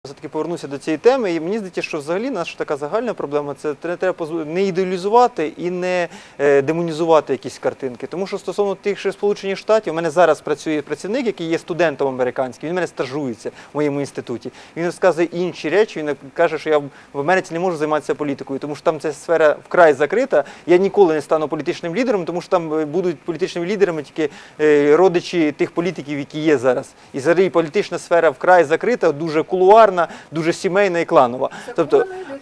Все-таки повернуся до цієї теми, і мені здається, що взагалі наша така загальна проблема – це треба не ідеалізувати і не демонізувати якісь картинки. Тому що стосовно тих же Сполучених Штатів, у мене зараз працює працівник, який є студентом американським, він в мене стажується в моєму інституті. Він розказує інші речі, він каже, що я в Америці не можу займатися політикою, тому що там ця сфера вкрай закрита, я ніколи не стану політичним лідером, тому що там будуть політичними лідерами тільки родичі тих політиків, які є зараз. І взагалі політична сфера вкрай закрита, дуже кулуарна, дуже сімейна і кланова. Тобто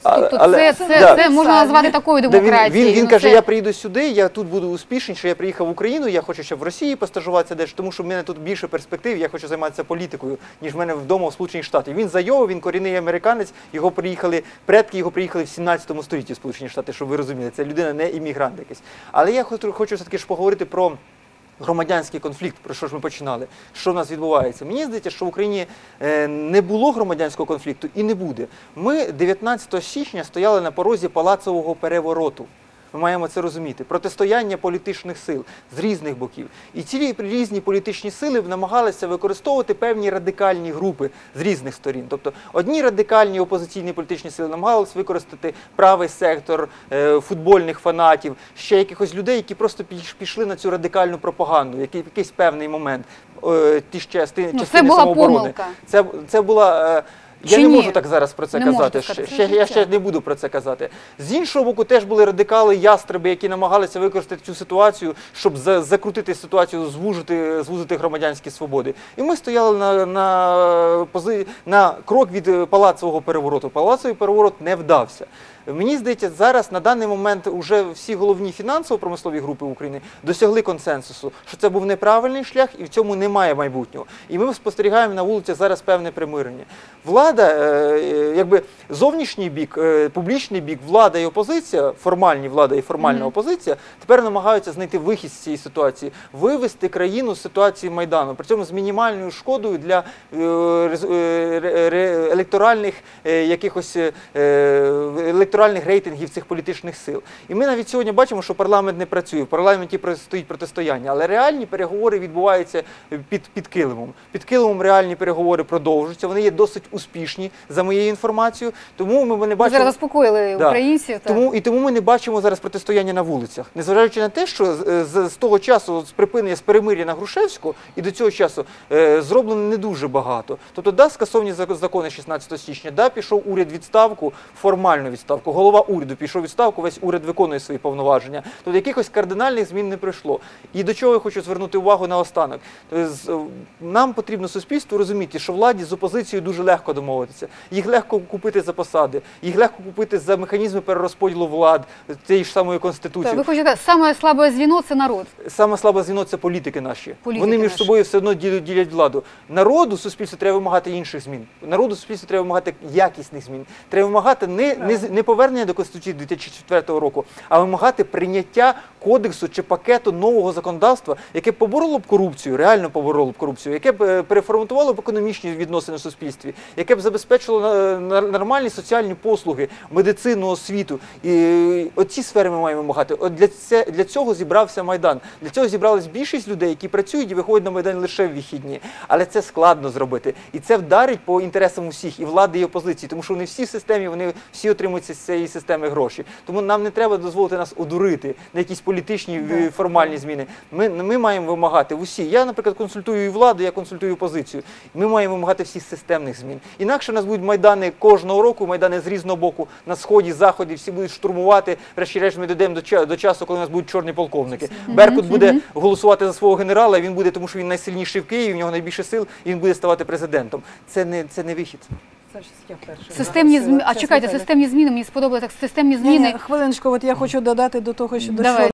це можна назвати такою демократією. Він каже, я приїду сюди, я тут буду успішніший, я приїхав в Україну, я хочу ще в Росії постажуватися десь, тому що в мене тут більше перспектив, я хочу займатися політикою, ніж в мене вдома в Сполучених Штатах. Він з Айови, він корінний американець, предки його приїхали в 17 столітті в Сполучені Штати, щоб ви розуміли, це людина не іммігрант якийсь. Але я хочу все-таки ж поговорити про громадянський конфлікт, про що ж ми починали, що в нас відбувається. Мені здається, що в Україні не було громадянського конфлікту і не буде. Ми 19 січня стояли на порозі палацового перевороту. Ми маємо це розуміти. Протистояння політичних сил з різних боків. І ці різні політичні сили намагалися використовувати певні радикальні групи з різних сторін. Тобто одні радикальні опозиційні політичні сили намагалися використати правий сектор, футбольних фанатів, ще якихось людей, які просто пішли на цю радикальну пропаганду, в якийсь певний момент. Частини самооборони. Це була... Я не можу так зараз про це казати, я ще не буду про це казати. З іншого боку, теж були радикали, ястреби, які намагалися використати цю ситуацію, щоб закрутити ситуацію, звузити громадянські свободи. І ми стояли на крок від палацового перевороту. Палацовий переворот не вдався. Мені здається, зараз, на даний момент, вже всі головні фінансово-промислові групи України досягли консенсусу, що це був неправильний шлях і в цьому немає майбутнього. І ми спостерігаємо на вулицях зараз певне примирення. Влада, якби зовнішній бік, публічний бік, влада і опозиція, формальні влада і формальна опозиція, тепер намагаються знайти вихід з цієї ситуації, вивести країну з ситуації Майдану, при цьому з мінімальною шкодою для електоральних рейтингів цих політичних сил. І ми навіть сьогодні бачимо, що парламент не працює, в парламенті стоїть протистояння, але реальні переговори відбуваються під килимом. Під килимом реальні переговори продовжуються, вони є досить успішні, за моєю інформацією, тому ми не бачимо... Зараз заспокоїли українців. Тому ми не бачимо зараз протистояння на вулицях. Незважаючи на те, що з того часу, з перемир'я на Грушевську, і до цього часу зроблено не дуже багато. Тобто, скасовані закони 16 січня, пішов уряд відставку, формальну відставку, голова уряду пішов відставку, весь уряд виконує свої повноваження. Тобто, якихось кардинальних змін не прийшло. І до чого я хочу звернути увагу наостанок. Нам потрібно суспільству розуміти, що владі з опозицією дуже легко домовитися. Їх легко купити за посади, їх легко купити за механізми перерозподілу влад, тієї ж самої Конституції. Ви хочете, саме слабе звіно – це народ? Саме слабе звіно – це політики наші. Вони між собою все одно ділять владу. Народу, суспільству треба вимагати інших змін. Народу, суспільству треба вимагати якісних змін. Треба вимагати не повернення до Конституції 2004 року, а вимагати прийняття кодексу чи пакету нового законодавства, яке б побороло б корупцію, реально побороло б корупцію, яке б переформатувало б економічні відносини в суспільстві, яке б забезпечило нормальні соціальні послуги, медицину, освіту. І оці сфери ми маємо вимагати. От для цього зібрався Майдан. Для цього зібралась більшість людей, які працюють і виходять на Майдан лише в вихідні. Але це складно зробити. І це вдарить по інтересам усіх, і влади, і опозиції, тому що вони всі в системі, вони всі отримують з цієї системи гроші. Тому нам не треба дозволити нас одурити на якісь політичні формальні зміни. Ми маємо вимагати усі. Я, наприклад, консультую і владу, я консультую опозицію. Ми маємо вимагати всіх системних змін. Інакше у нас будуть майдани кожного року, майдани з різного боку, на сході, заході, всі будуть штурмувати. Врешті-решт ми дійдемо до часу, коли у нас будуть чорні полковники. Беркут буде голосувати за свого генерала, він буде, тому що він найсильніший в Києві, в нього найбільше сил, і він буде ставати президентом. Це не вихід. Системні зміни, мені сподобалося, системні зміни. Хвилиночку, от я хочу додати до того, що